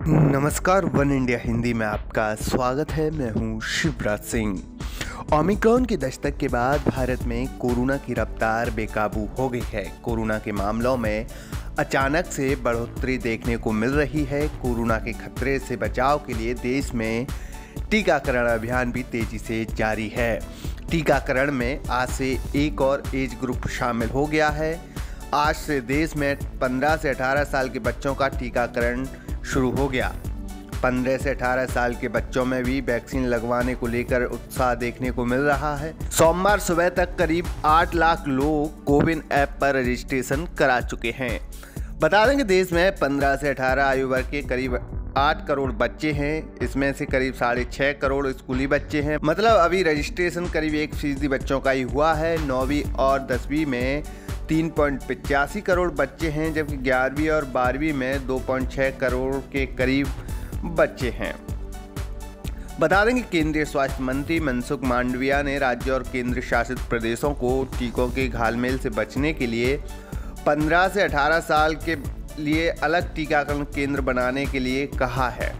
नमस्कार, one India Hindi में आपका स्वागत है। मैं हूं शिवराज सिंह। ओमिक्रॉन की दस्तक के बाद भारत में कोरोना की रफ्तार बेकाबू हो गई है। कोरोना के मामलों में अचानक से बढ़ोतरी देखने को मिल रही है। कोरोना के खतरे से बचाव के लिए देश में टीकाकरण अभियान भी तेजी से जारी है। टीकाकरण में आज से एक और एज ग्रुप शामिल हो गया है। आज से देश में 15 से 18 साल के बच्चों का टीकाकरण शुरू हो गया। 15 से 18 साल के बच्चों में भी वैक्सीन लगवाने को लेकर उत्साह देखने को मिल रहा है। सोमवार सुबह तक करीब 8 लाख लोग कोविन ऐप पर रजिस्ट्रेशन करा चुके हैं। बता दें कि देश में 15 से 18 आयु वर्ग के करीब 8 करोड़ बच्चे हैं। इसमें से करीब 6.5 करोड़ स्कूली बच्चे हैं। मतलब अभी रजिस्ट्रेशन करीब 1% बच्चों का ही हुआ है। 9वीं और 10वीं में 3.85 करोड़ बच्चे हैं, जबकि 11वीं और 12वीं में 2.6 करोड़ के करीब बच्चे हैं। बता दें कि केंद्रीय स्वास्थ्य मंत्री मनसुख मांडविया ने राज्य और केंद्र शासित प्रदेशों को टीकों के घालमेल से बचने के लिए 15 से 18 साल के लिए अलग टीकाकरण केंद्र बनाने के लिए कहा है।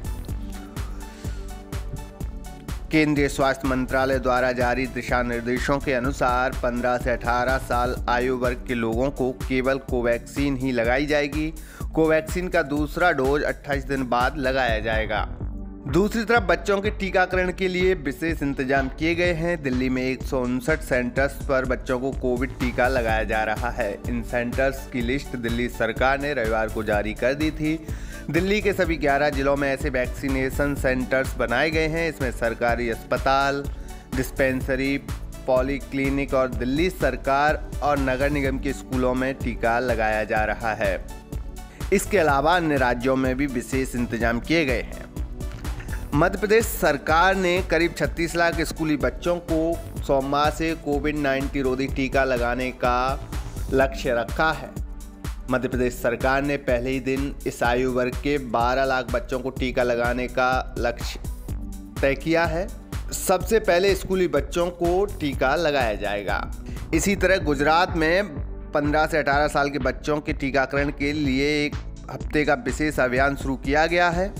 केंद्रीय स्वास्थ्य मंत्रालय द्वारा जारी दिशा निर्देशों के अनुसार 15 से 18 साल आयु वर्ग के लोगों को केवल कोवैक्सीन ही लगाई जाएगी। कोवैक्सीन का दूसरा डोज 28 दिन बाद लगाया जाएगा। दूसरी तरफ बच्चों के टीकाकरण के लिए विशेष इंतजाम किए गए हैं। दिल्ली में 159 सेंटर्स पर बच्चों को कोविड टीका लगाया जा रहा है। इन सेंटर्स की लिस्ट दिल्ली सरकार ने रविवार को जारी कर दी थी। दिल्ली के सभी 11 जिलों में ऐसे वैक्सीनेशन सेंटर्स बनाए गए हैं। इसमें सरकारी अस्पताल, डिस्पेंसरी, पॉलीक्लिनिक और दिल्ली सरकार और नगर निगम के स्कूलों में टीका लगाया जा रहा है। इसके अलावा अन्य राज्यों में भी विशेष इंतजाम किए गए हैं। मध्य प्रदेश सरकार ने करीब 36 लाख स्कूली बच्चों को सोमवार से कोविड-19 रोधी टीका लगाने का लक्ष्य रखा है। मध्य प्रदेश सरकार ने पहले ही दिन इस आयु वर्ग के 12 लाख बच्चों को टीका लगाने का लक्ष्य तय किया है। सबसे पहले स्कूली बच्चों को टीका लगाया जाएगा। इसी तरह गुजरात में 15 से 18 साल के बच्चों के टीकाकरण के लिए एक हफ्ते का विशेष अभियान शुरू किया गया है।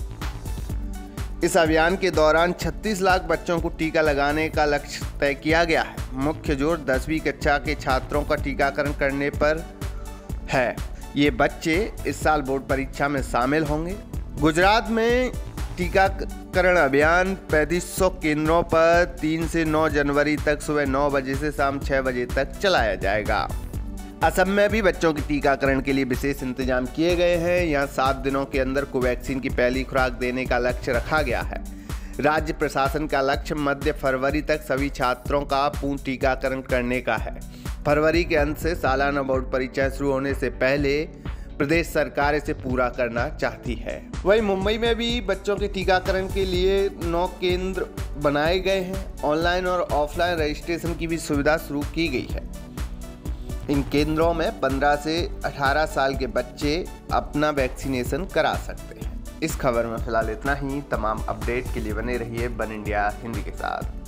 इस अभियान के दौरान 36 लाख बच्चों को टीका लगाने का लक्ष्य तय किया गया है। मुख्य जोर 10वीं कक्षा के छात्रों का टीकाकरण करने पर है। ये बच्चे इस साल बोर्ड परीक्षा में शामिल होंगे। गुजरात में टीकाकरण अभियान 3500 केंद्रों पर 3 से 9 जनवरी तक सुबह 9 बजे से शाम 6 बजे तक चलाया जाएगा। असम में भी बच्चों के टीकाकरण के लिए विशेष इंतजाम किए गए हैं। यहाँ 7 दिनों के अंदर कोवैक्सीन की पहली खुराक देने का लक्ष्य रखा गया है। राज्य प्रशासन का लक्ष्य मध्य फरवरी तक सभी छात्रों का पूर्ण टीकाकरण करने का है। फरवरी के अंत से सालाना बोर्ड परीक्षाएं शुरू होने से पहले प्रदेश सरकार इसे पूरा करना चाहती है। वहीं मुंबई में भी बच्चों के टीकाकरण के लिए 9 केंद्र बनाए गए हैं। ऑनलाइन और ऑफलाइन रजिस्ट्रेशन की भी सुविधा शुरू की गई है। इन केंद्रों में 15 से 18 साल के बच्चे अपना वैक्सीनेशन करा सकते हैं। इस खबर में फिलहाल इतना ही। तमाम अपडेट के लिए बने रहिए वन इंडिया हिंदी के साथ।